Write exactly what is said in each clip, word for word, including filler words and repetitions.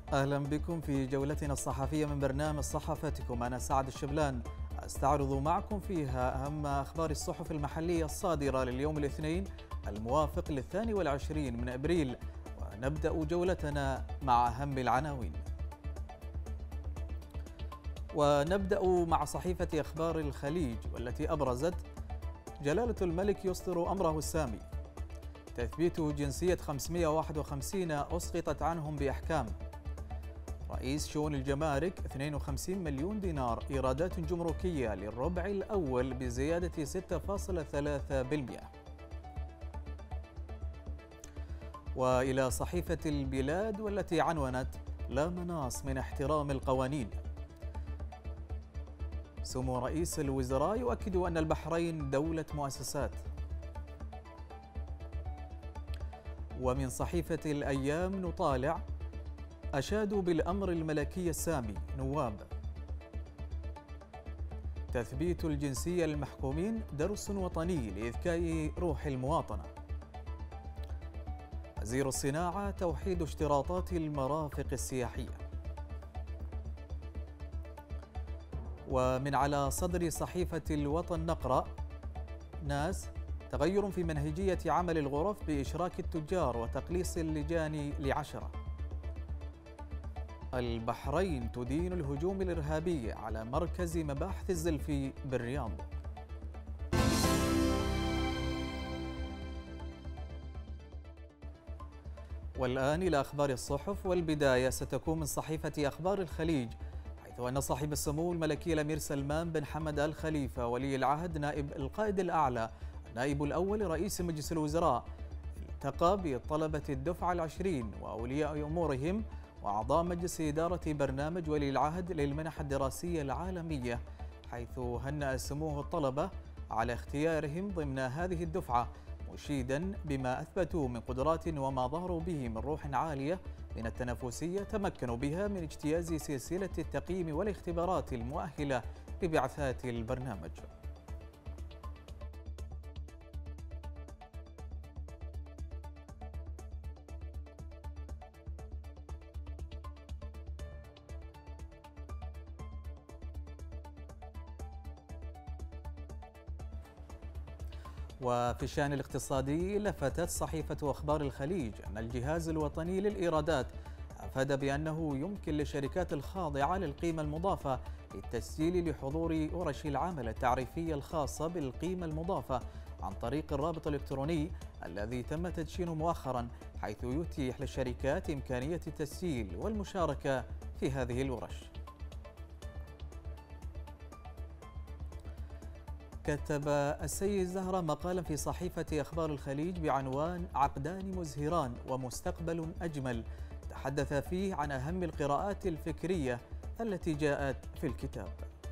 أهلا بكم في جولتنا الصحفية من برنامج صحفتكم. أنا سعد الشبلان، أستعرض معكم فيها أهم أخبار الصحف المحلية الصادرة لليوم الاثنين الموافق للثاني والعشرين من أبريل، ونبدأ جولتنا مع أهم العناوين. ونبدأ مع صحيفة أخبار الخليج والتي أبرزت: جلالة الملك يصدر أمره السامي، تثبيت جنسية خمسمئة وواحد وخمسين أسقطت عنهم بأحكام، رئيس شؤون الجمارك اثنين وخمسين مليون دينار إيرادات جمركية للربع الأول بزيادة ستة فاصلة ثلاثة بالمئة. وإلى صحيفة البلاد والتي عنونت: لا مناص من احترام القوانين، سمو رئيس الوزراء يؤكد أن البحرين دولة مؤسسات. ومن صحيفة الأيام نطالع: أشادوا بالأمر الملكي السامي نواب، تثبيت الجنسية للمحكومين درس وطني لإذكاء روح المواطنة. وزير الصناعة: توحيد اشتراطات المرافق السياحية. ومن على صدر صحيفة الوطن نقرأ: ناس، تغير في منهجية عمل الغرف بإشراك التجار وتقليص اللجان لعشرة. البحرين تدين الهجوم الإرهابي على مركز مباحث الزلفي بالرياض. والآن إلى أخبار الصحف، والبداية ستكون من صحيفة أخبار الخليج، حيث أن صاحب السمو الملكي الأمير سلمان بن حمد آل خليفة ولي العهد نائب القائد الأعلى النائب الأول لرئيس مجلس الوزراء التقى بطلبة الدفعة العشرين وأولياء أمورهم وأعضاء مجلس إدارة برنامج ولي العهد للمنح الدراسية العالمية، حيث هنأ سموه الطلبة على اختيارهم ضمن هذه الدفعة، مشيدا بما أثبتوا من قدرات وما ظهروا به من روح عالية من التنافسية تمكنوا بها من اجتياز سلسلة التقييم والاختبارات المؤهلة لبعثات البرنامج. وفي الشأن الاقتصادي، لفتت صحيفة أخبار الخليج أن الجهاز الوطني للإيرادات أفاد بأنه يمكن للشركات الخاضعة للقيمة المضافة للتسجيل لحضور ورش العمل التعريفية الخاصة بالقيمة المضافة عن طريق الرابط الإلكتروني الذي تم تدشينه مؤخرا، حيث يتيح للشركات إمكانية التسجيل والمشاركة في هذه الورش. كتب السيد زهرة مقالا في صحيفة أخبار الخليج بعنوان عقدان مزهران ومستقبل أجمل، تحدث فيه عن أهم القراءات الفكرية التي جاءت في الكتاب.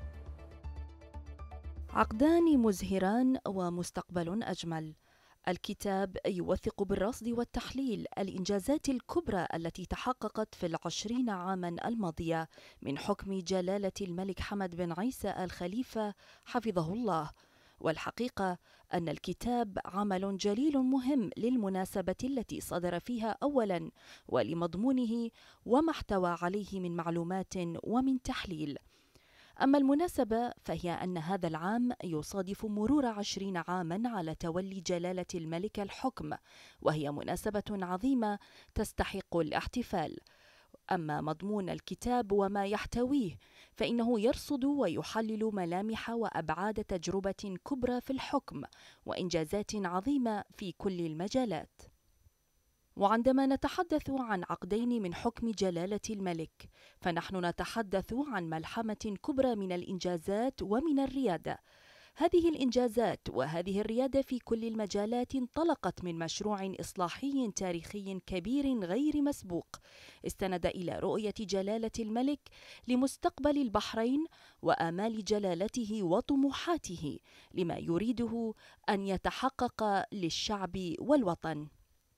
عقدان مزهران ومستقبل أجمل. الكتاب يوثق بالرصد والتحليل الإنجازات الكبرى التي تحققت في العشرين عاما الماضية من حكم جلالة الملك حمد بن عيسى آل خليفة حفظه الله. والحقيقة أن الكتاب عمل جليل مهم للمناسبة التي صدر فيها أولا، ولمضمونه وما احتوى عليه من معلومات ومن تحليل. أما المناسبة فهي أن هذا العام يصادف مرور عشرين عاما على تولي جلالة الملك الحكم، وهي مناسبة عظيمة تستحق الاحتفال. أما مضمون الكتاب وما يحتويه فإنه يرصد ويحلل ملامح وأبعاد تجربة كبرى في الحكم وإنجازات عظيمة في كل المجالات. وعندما نتحدث عن عقدين من حكم جلالة الملك فنحن نتحدث عن ملحمة كبرى من الإنجازات ومن الريادة. هذه الإنجازات وهذه الريادة في كل المجالات انطلقت من مشروع إصلاحي تاريخي كبير غير مسبوق، استند إلى رؤية جلالة الملك لمستقبل البحرين وآمال جلالته وطموحاته لما يريده أن يتحقق للشعب والوطن.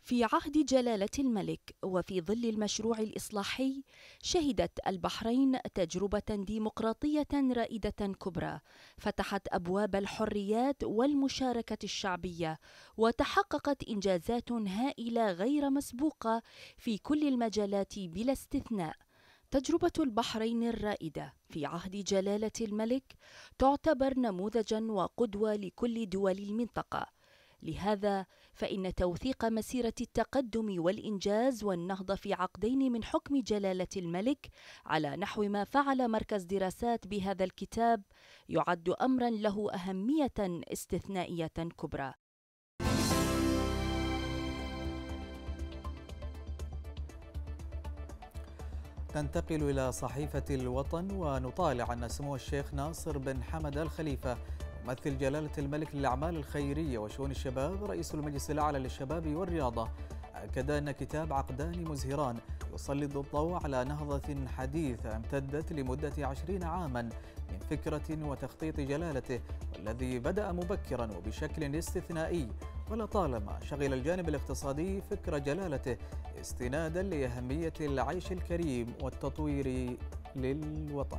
في عهد جلالة الملك وفي ظل المشروع الإصلاحي، شهدت البحرين تجربة ديمقراطية رائدة كبرى فتحت أبواب الحريات والمشاركة الشعبية، وتحققت إنجازات هائلة غير مسبوقة في كل المجالات بلا استثناء. تجربة البحرين الرائدة في عهد جلالة الملك تعتبر نموذجاً وقدوة لكل دول المنطقة. لهذا فإن توثيق مسيرة التقدم والإنجاز والنهضة في عقدين من حكم جلالة الملك على نحو ما فعل مركز دراسات بهذا الكتاب يعد أمراً له أهمية استثنائية كبرى. ننتقل إلى صحيفة الوطن ونطالع أن سمو الشيخ ناصر بن حمد آل خليفة ممثل جلالة الملك للأعمال الخيرية وشؤون الشباب رئيس المجلس الأعلى للشباب والرياضة أكد أن كتاب عقدان مزهران يسلط الضوء على نهضة حديثة امتدت لمدة عشرين عاما من فكرة وتخطيط جلالته، والذي بدأ مبكرا وبشكل استثنائي، ولطالما شغل الجانب الاقتصادي فكر جلالته استنادا لأهمية العيش الكريم والتطوير للوطن.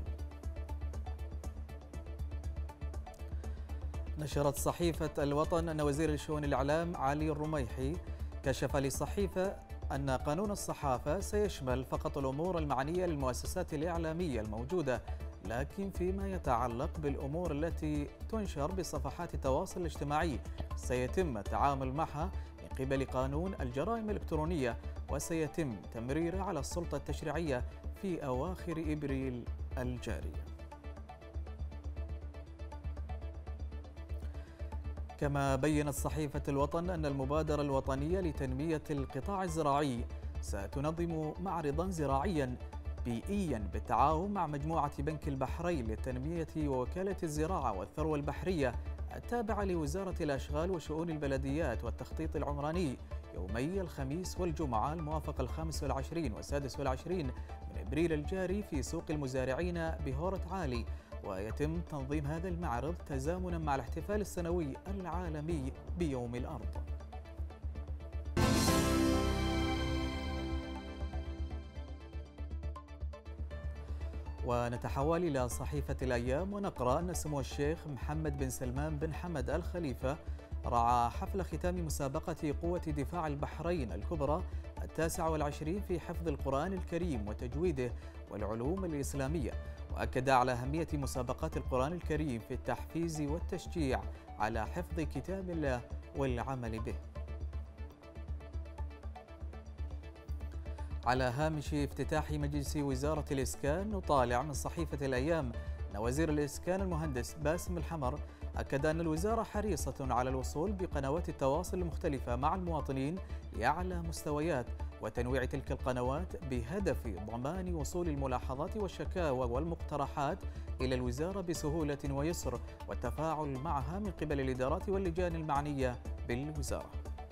نشرت صحيفة الوطن أن وزير الشؤون الإعلام علي الرميحي كشف للصحيفة أن قانون الصحافة سيشمل فقط الأمور المعنية للمؤسسات الإعلامية الموجودة، لكن فيما يتعلق بالأمور التي تنشر بصفحات التواصل الاجتماعي سيتم التعامل معها من قبل قانون الجرائم الإلكترونية، وسيتم تمريره على السلطة التشريعية في أواخر إبريل الجاري. كما بيّنت صحيفة الوطن أن المبادرة الوطنية لتنمية القطاع الزراعي ستنظم معرضاً زراعياً بيئياً بالتعاون مع مجموعة بنك البحرين للتنمية ووكالة الزراعة والثروة البحرية التابعة لوزارة الأشغال وشؤون البلديات والتخطيط العمراني يومي الخميس والجمعة الموافق الخامس والعشرين والسادس والعشرين من إبريل الجاري في سوق المزارعين بهورة عالي. ويتم تنظيم هذا المعرض تزامنا مع الاحتفال السنوي العالمي بيوم الأرض. ونتحول إلى صحيفة الأيام ونقرأ أن سمو الشيخ محمد بن سلمان بن حمد آل خليفة رعى حفل ختام مسابقة قوة دفاع البحرين الكبرى التاسع والعشرين في حفظ القرآن الكريم وتجويده والعلوم الإسلامية، وأكد على أهمية مسابقات القرآن الكريم في التحفيز والتشجيع على حفظ كتاب الله والعمل به. على هامش افتتاح مجلس وزارة الإسكان نطالع من صحيفة الأيام أن وزير الإسكان المهندس باسم الحمر أكد أن الوزارة حريصة على الوصول بقنوات التواصل المختلفة مع المواطنين لأعلى مستويات وتنويع تلك القنوات بهدف ضمان وصول الملاحظات والشكاوى والمقترحات إلى الوزارة بسهولة ويسر والتفاعل معها من قبل الإدارات واللجان المعنية بالوزارة.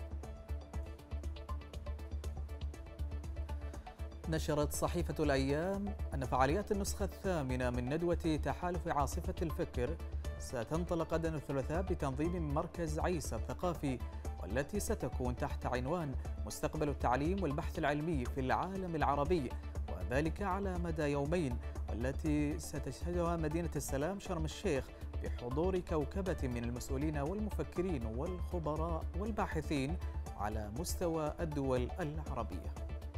نشرت صحيفة الأيام أن فعاليات النسخة الثامنة من ندوة تحالف عاصفة الفكر ستنطلق غدا الثلاثاء بتنظيم مركز عيسى الثقافي، والتي ستكون تحت عنوان مستقبل التعليم والبحث العلمي في العالم العربي، وذلك على مدى يومين، والتي ستشهدها مدينة السلام شرم الشيخ بحضور كوكبة من المسؤولين والمفكرين والخبراء والباحثين على مستوى الدول العربية.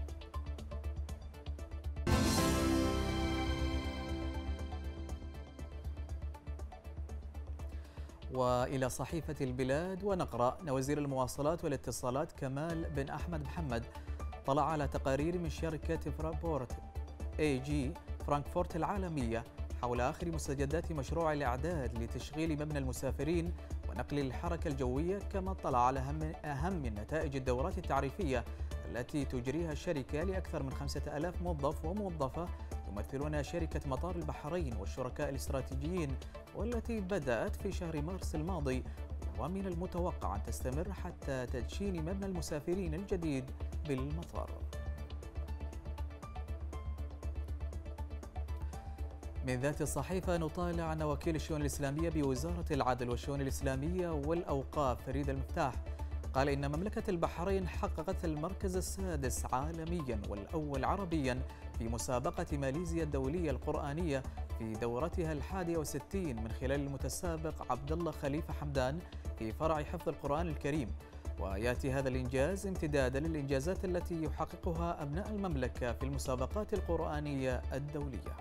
وإلى صحيفة البلاد ونقرأ أن وزير المواصلات والاتصالات كمال بن أحمد محمد طلع على تقارير من شركة فرانكفورت اي جي فرانكفورت العالمية حول آخر مستجدات مشروع الإعداد لتشغيل مبنى المسافرين ونقل الحركة الجوية، كما اطلع على أهم, أهم النتائج الدورات التعريفية التي تجريها الشركة لأكثر من خمسة آلاف موظف وموظفة يمثلون شركة مطار البحرين والشركاء الاستراتيجيين، والتي بدأت في شهر مارس الماضي، ومن المتوقع أن تستمر حتى تدشين مبنى المسافرين الجديد بالمطار. من ذات الصحيفة نطالع أن وكيل الشؤون الإسلامية بوزارة العدل والشؤون الإسلامية والأوقاف فريد المفتاح قال إن مملكة البحرين حققت المركز السادس عالميا والأول عربيا في مسابقة ماليزيا الدولية القرآنية في دورتها الحادية والستين من خلال المتسابق عبد الله خليفة حمدان في فرع حفظ القرآن الكريم. ويأتي هذا الإنجاز امتدادا للإنجازات التي يحققها أبناء المملكة في المسابقات القرآنية الدولية.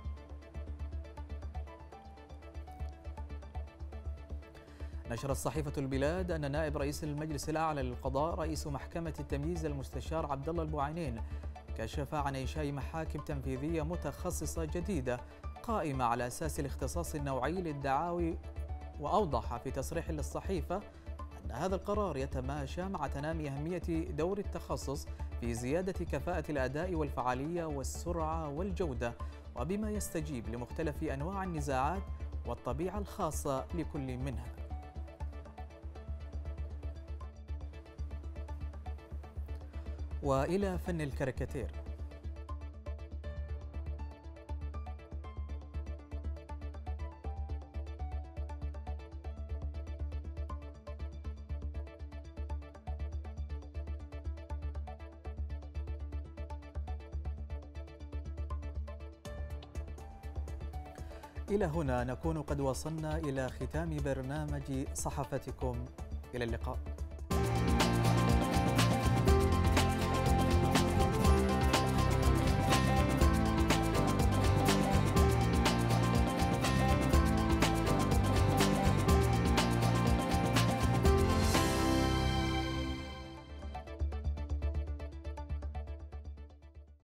نشرت صحيفة البلاد أن نائب رئيس المجلس الأعلى للقضاء رئيس محكمة التمييز المستشار عبد الله البوعينين كشف عن إنشاء محاكم تنفيذية متخصصة جديدة قائمة على أساس الاختصاص النوعي للدعاوي. وأوضح في تصريح للصحيفة أن هذا القرار يتماشى مع تنامي أهمية دور التخصص في زيادة كفاءة الأداء والفعالية والسرعة والجودة، وبما يستجيب لمختلف أنواع النزاعات والطبيعة الخاصة لكل منها. وإلى فن الكاريكاتير. إلى هنا نكون قد وصلنا إلى ختام برنامج صحفتكم. إلى اللقاء.